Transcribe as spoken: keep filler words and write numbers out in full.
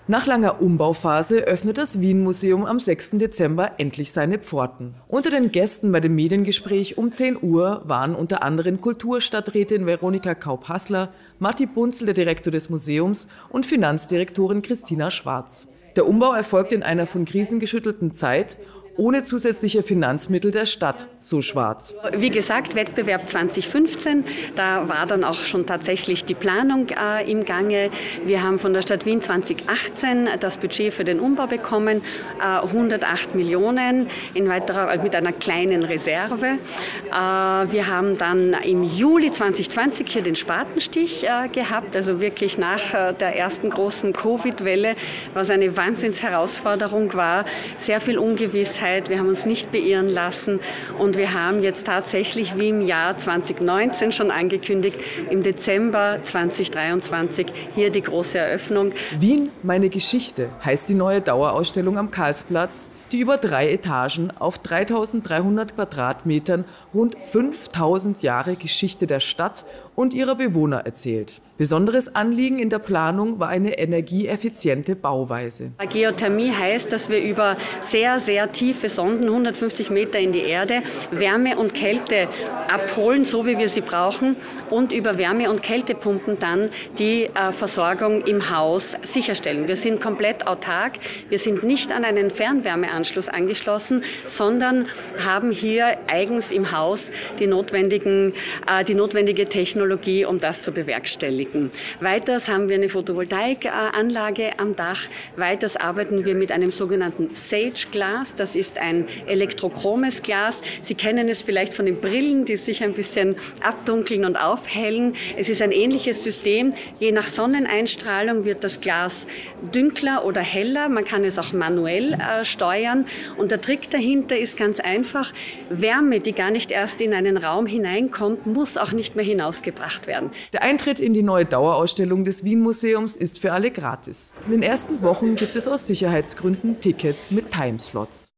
Nach langer Umbauphase öffnet das Wien-Museum am sechsten Dezember endlich seine Pforten. Unter den Gästen bei dem Mediengespräch um zehn Uhr waren unter anderem Kulturstadträtin Veronika Kaup-Hassler, Matti Bunzel, der Direktor des Museums, und Finanzdirektorin Christina Schwarz. Der Umbau erfolgt in einer von Krisen geschüttelten Zeit, ohne zusätzliche Finanzmittel der Stadt, so Schwarz. Wie gesagt, Wettbewerb zwanzig fünfzehn, da war dann auch schon tatsächlich die Planung äh, im Gange. Wir haben von der Stadt Wien zwanzig achtzehn das Budget für den Umbau bekommen, äh, hundertacht Millionen in weiterer, also mit einer kleinen Reserve. Äh, wir haben dann im Juli zwanzig zwanzig hier den Spatenstich äh, gehabt, also wirklich nach äh, der ersten großen Covid-Welle, was eine Wahnsinnsherausforderung war, sehr viel Ungewissheit. Wir haben uns nicht beirren lassen und wir haben jetzt tatsächlich wie im Jahr zwanzig neunzehn schon angekündigt, im Dezember zwanzig dreiundzwanzig hier die große Eröffnung. Wien, meine Geschichte heißt die neue Dauerausstellung am Karlsplatz, die über drei Etagen auf dreitausenddreihundert Quadratmetern rund fünftausend Jahre Geschichte der Stadt und ihrer Bewohner erzählt. Besonderes Anliegen in der Planung war eine energieeffiziente Bauweise. Geothermie heißt, dass wir über sehr, sehr tiefe Sonden, hundertfünfzig Meter in die Erde, Wärme und Kälte abholen, so wie wir sie brauchen, und über Wärme- und Kältepumpen dann die äh, Versorgung im Haus sicherstellen. Wir sind komplett autark, wir sind nicht an einen Fernwärmeanschluss angeschlossen, sondern haben hier eigens im Haus die, notwendigen, äh, die notwendige Technologie, um das zu bewerkstelligen. Weiters haben wir eine Photovoltaikanlage am Dach. Weiters arbeiten wir mit einem sogenannten Sage-Glas. Das ist ein elektrochromes Glas. Sie kennen es vielleicht von den Brillen, die sich ein bisschen abdunkeln und aufhellen. Es ist ein ähnliches System. Je nach Sonneneinstrahlung wird das Glas dunkler oder heller. Man kann es auch manuell äh, steuern. Und der Trick dahinter ist ganz einfach. Wärme, die gar nicht erst in einen Raum hineinkommt, muss auch nicht mehr hinausgebracht werden. Der Eintritt in die neue Dauerausstellung des Wien-Museums ist für alle gratis. In den ersten Wochen gibt es aus Sicherheitsgründen Tickets mit Timeslots.